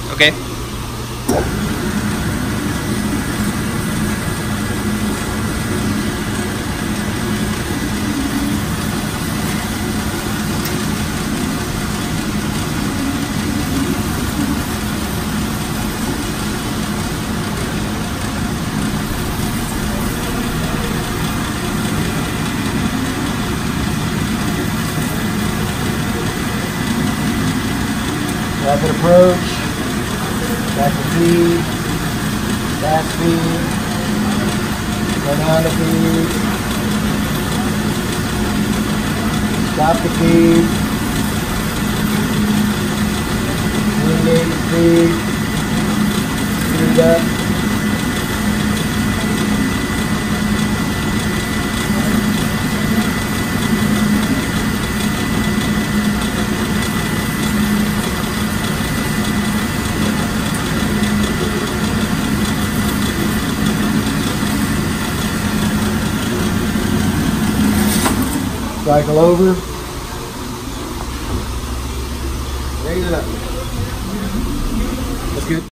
Okay. Rapid approach, rapid feed, fast feed, turn on the feed, stop the feed, engage the feed, speed up. Cycle over. Raise it up. That's good.